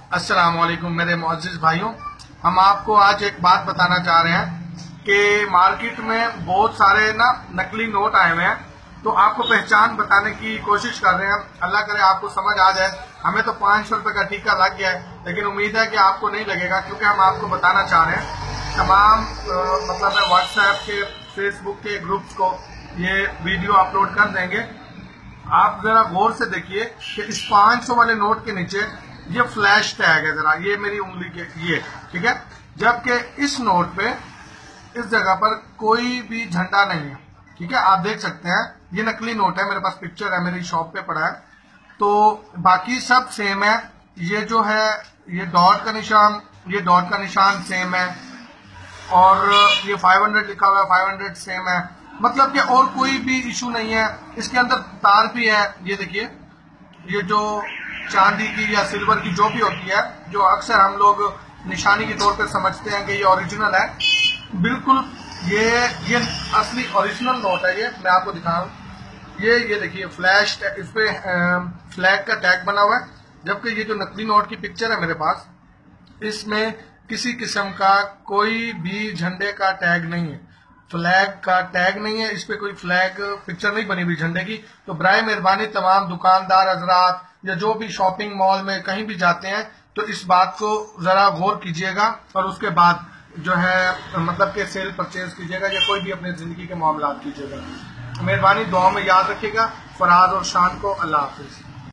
अस्सलाम वालेकुम मेरे मुअज़्ज़िज़ भाइयों, हम आपको आज एक बात बताना चाह रहे हैं कि मार्केट में बहुत सारे नकली नोट आए हुए हैं। तो आपको पहचान बताने की कोशिश कर रहे हैं। अल्लाह करे आपको समझ आ जाए। हमें तो 500 रुपए का टीका लग गया है, लेकिन उम्मीद है कि आपको नहीं लगेगा, क्योंकि हम आपको बताना चाह रहे हैं। तमाम मतलब व्हाट्सएप के, फेसबुक के ग्रुप्स को ये वीडियो अपलोड कर देंगे। आप जरा गौर से देखिए कि इस 500 वाले नोट के नीचे ये फ्लैश टैग है, जरा ये मेरी उंगली के ये, ठीक है। जबकि इस नोट पे इस जगह पर कोई भी झंडा नहीं है, ठीक है। आप देख सकते हैं ये नकली नोट है, मेरे पास पिक्चर है, मेरी शॉप पे पड़ा है। तो बाकी सब सेम है। ये जो है ये डॉट का निशान सेम है, और ये 500 लिखा हुआ है, 500 सेम है। मतलब कि और कोई भी इशू नहीं है। इसके अंदर तार भी है, ये देखिए, ये जो चांदी की या सिल्वर की जो भी होती है, जो अक्सर हम लोग निशानी के तौर पे समझते हैं कि ये ओरिजिनल है, बिल्कुल ये असली ओरिजिनल नोट है। ये मैं आपको दिखा रहा हूँ। ये देखिए फ्लैश, इस पे फ्लैग का टैग बना हुआ है। जबकि ये जो नकली नोट की पिक्चर है मेरे पास, इसमें किसी किस्म का कोई भी झंडे का टैग नहीं है, फ्लैग का टैग नहीं है। इस पे कोई फ्लैग पिक्चर नहीं बनी हुई झंडे की। तो बराए मेहरबानी तमाम दुकानदार हजरात या जो भी शॉपिंग मॉल में कहीं भी जाते हैं, तो इस बात को जरा गौर कीजिएगा और उसके बाद जो है मतलब कि सेल परचेज कीजिएगा या कोई भी अपनी जिंदगी के मामला कीजिएगा। मेहरबानी दुआ में याद रखिएगा। फराज और शान को अल्लाह हाफिज।